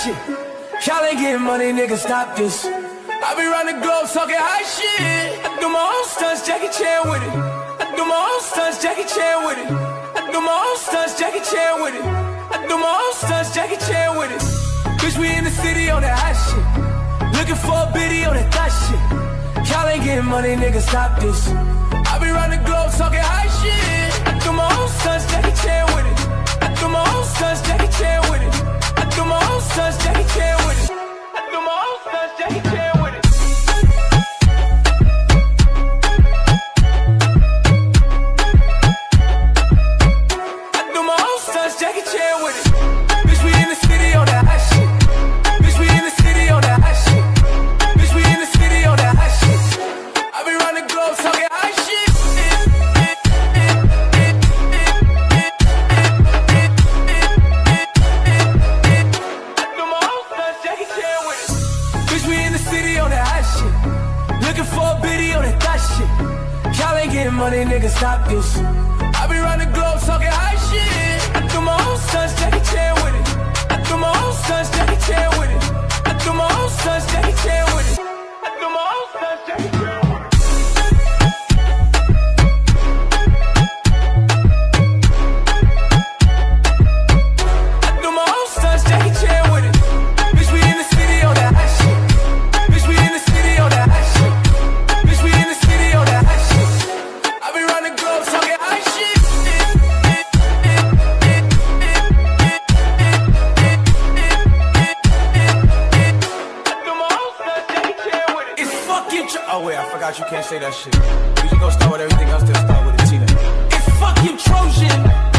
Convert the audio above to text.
shit. Y'all ain't getting money, nigga, stop this. I be round the globe talking high shit. I do my own stunts, Jackie Chan with it. I do my own stunts, Jackie Chan with it. I do my own stunts, Jackie Chan with it. I do my own stunts, Jackie Chan with it. Bitch, we in the city on that hot shit. Looking for a biddy on that thot shit. Y'all ain't getting money, nigga, stop this. I be round the globe talking high shit. I do my own stunts, Jackie Chan with it. I do my own stunts, Jackie Chan with it. I do my own stunts, Jackie Chan with it. I do my own stunts, Jackie Chan with it. I do my own stunts, Jackie Chan with it. Bitch, we in the city on that hot shit. Bitch, we in the city on that hot shit. Bitch, we in the city on that hot shit. I be round the globe talking high shit. I do my own stunts, Jackie Chan with it. Bitch, we in the city on that hot shit. Looking for a biddy on that thot shit. Y'all ain't getting money, nigga, stop this. I be round the globe talking high shit. I do my own stunts, Jackie Chan with it. I do my own stunts, Jackie Chan with it. I do my own stunts, Jackie Chan with it. I do my own stunts, Jackie Chan with it. I do my own stunts, Jackie Chan with it. Bitch, we in the city on that hot shit. Bitch, we in the city on that hot shit. Bitch, we in the city on that hot shit. I be round the globe talking high shit. I do my own stunts, Jackie Chan with it. It's fucking oh wait, I forgot you can't say that shit. We just gonna start with everything else, then start with the T then. It's fucking Trojan.